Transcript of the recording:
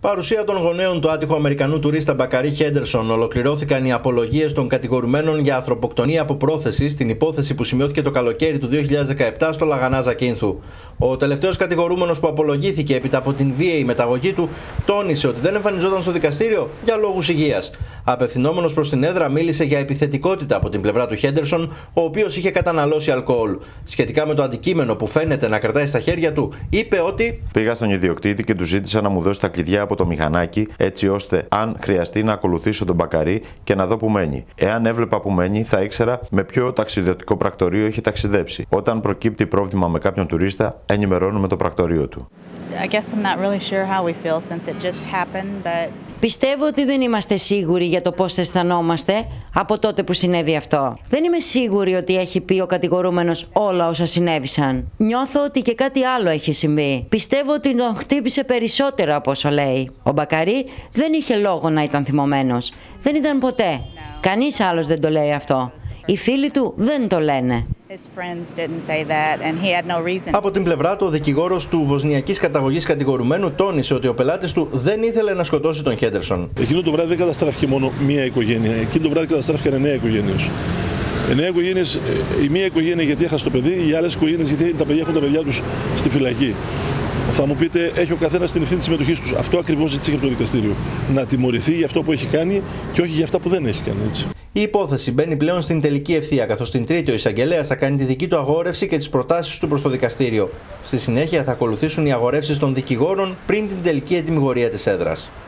Παρουσία των γονέων του άτυχου Αμερικανού τουρίστα Μπακαρί Χέντερσον, ολοκληρώθηκαν οι απολογίες των κατηγορουμένων για ανθρωποκτονία από πρόθεση στην υπόθεση που σημειώθηκε το καλοκαίρι του 2017 στο Λαγανά Ζακίνθου. Ο τελευταίος κατηγορούμενος που απολογήθηκε έπειτα από την βίαιη μεταγωγή του τόνισε ότι δεν εμφανιζόταν στο δικαστήριο για λόγους υγείας. Απευθυνόμενος προς την έδρα, μίλησε για επιθετικότητα από την πλευρά του Χέντερσον, ο οποίος είχε καταναλώσει αλκοόλ. Σχετικά με το αντικείμενο που φαίνεται να κρατάει στα χέρια του, είπε ότι πήγα στον ιδιοκτήτη και του ζήτησα να μου δώσει τα κλειδιά από το μηχανάκι, έτσι ώστε αν χρειαστεί να ακολουθήσω τον Μπακαρί και να δω που μένει. Εάν έβλεπα που μένει, θα ήξερα με ποιο ταξιδιωτικό πρακτορείο έχει ταξιδέψει. Όταν προκύπτει πρόβλημα με κάποιον τουρίστα, ενημερώνουμε το πρακτορείο του. Πιστεύω ότι δεν είμαστε σίγουροι για το πώς αισθανόμαστε από τότε που συνέβη αυτό. Δεν είμαι σίγουρη ότι έχει πει ο κατηγορούμενος όλα όσα συνέβησαν. Νιώθω ότι και κάτι άλλο έχει συμβεί. Πιστεύω ότι τον χτύπησε περισσότερο από όσο λέει. Ο Μπακαρί δεν είχε λόγο να ήταν θυμωμένος. Δεν ήταν ποτέ. Κανείς άλλος δεν το λέει αυτό. Οι φίλοι του δεν το λένε. Από την πλευρά του, ο δικηγόρος του βοσνιακής καταγωγής κατηγορουμένου τόνισε ότι ο πελάτης του δεν ήθελε να σκοτώσει τον Χέντερσον. Εκείνο το βράδυ δεν καταστράφηκε μόνο μία οικογένεια. Εκείνο το βράδυ καταστράφηκαν 9 οικογένειες. 9 οικογένειες, η μία οικογένεια γιατί έχασε το παιδί, οι άλλες οικογένειες γιατί τα παιδιά έχουν τα παιδιά τους στη φυλακή. Θα μου πείτε, έχει ο καθένας την ευθύνη της συμμετοχής τους. Αυτό ακριβώς ζήτησε από το δικαστήριο. Να τιμωρηθεί για αυτό που έχει κάνει και όχι για αυτά που δεν έχει κάνει. Έτσι. Η υπόθεση μπαίνει πλέον στην τελική ευθεία, καθώς την Τρίτη ο εισαγγελέας θα κάνει τη δική του αγόρευση και τις προτάσεις του προς το δικαστήριο. Στη συνέχεια θα ακολουθήσουν οι αγορεύσεις των δικηγόρων πριν την τελική ετυμηγορία της έδρας.